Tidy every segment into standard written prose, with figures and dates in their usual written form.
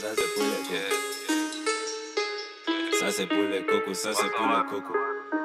ça c'est pour les cocos. Ça c'est pour les cocos, ça c'est pour les cocos.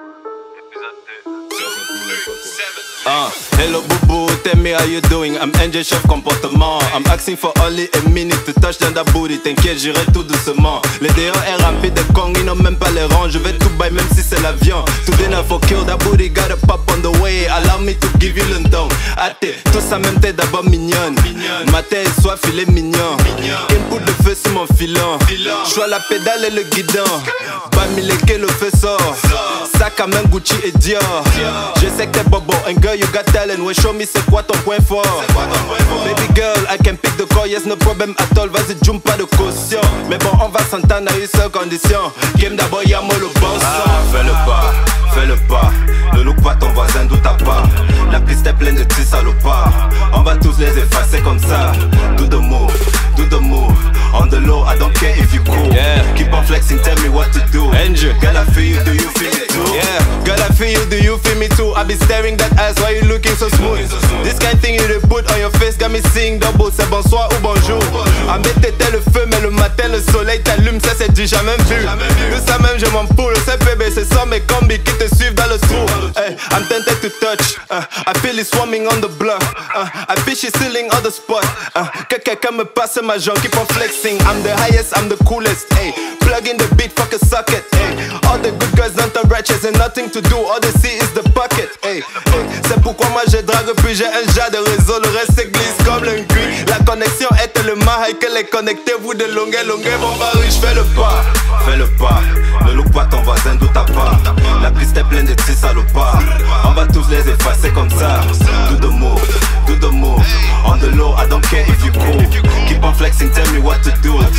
Hello boo boo, tell me how you doing. I'm NJ Chef Comportement. I'm asking for only a minute to touch down that booty. T'inquiète, j'irai tout doucement. Les déons est rempli de Kong, ils n'ont même pas les rangs. Je vais tout bail même si c'est l'avion. Today not for kill, that booty got a pop on the way. Allow me to give you le don. Athée, tout ça même t'es d'abord mignonne. Matin et soir, filet mignon. Une poudre de feu sur mon filon. J'vois la pédale et le guidon. Bamileke le feu sort. Sac à main Gucci et Dior. Je sais que t'es bobo, and girl you got talent. Ouais, show me c'est quoi ton point fort. Baby girl, I can pick the call, yes no problem at all. Vas-y, jump pas de caution. Mais bon, on va s'entendre à une seule condition. Game d'abord, y'a moi le bon son. Fais le pas, ne look pas ton voisin d'où t'as pas. La piste est pleine de petits salopards. On va tous les effacer comme ça. Do the move. On the low, I don't care if you cool. Yeah. Keep on flexing, tell me what to do. Angel, girl I feel you, do you feel me too? Yeah, girl I feel you, do you feel me too? I be staring that ass, why you looking so smooth? This kind thing you dey put on your face got me sing double. C'est bonsoir ou bonjour. À mettre le feu, mais le matin le soleil t'allume, ça c'est du jamais vu. Tout ça même je m'en poule, c'est bébé, c'est ça mes combis qui te suivent dans le trou. Hey, I'm tempted to touch. I feel it swarming on the block. I feel she stealing on the spot. Que quelqu'un me passe ma jambe, keep on flexing. I'm the highest, I'm the coolest. Hey, plug in the beat, fuck a socket. Hey, all the good girls don't turn righteous and nothing to do. All they see is the pocket. Hey, c'est pourquoi moi je drague puis j'ai un jas de réseau. Le reste s'église comme le cuit. La connexion est tellement high que les connectez-vous de longueur. Bon bah riche, fais le pas. Ne look pas ton voisin d'où t'as pas. La piste est pleine de petits salopards. On va tous les effacer comme ça. Do the move. On the low, I don't care if you cool. Keep on flexing, tell me what to do.